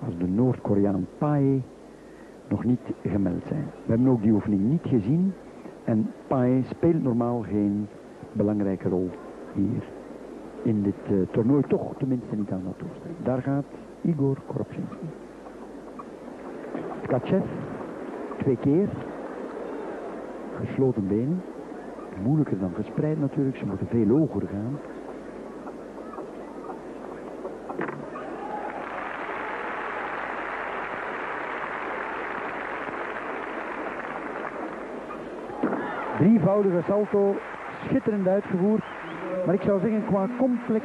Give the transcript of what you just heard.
als de Noord-Koreaan Pae nog niet gemeld zijn. We hebben ook die oefening niet gezien en Pae speelt normaal geen belangrijke rol hier in dit toernooi, toch tenminste niet aan dat toestel. Daar gaat Igor Korobzinski. Tkachev, 2 keer, gesloten benen, moeilijker dan gespreid natuurlijk, ze moeten veel hoger gaan. Drievoudige salto, schitterend uitgevoerd, maar ik zou zeggen qua complex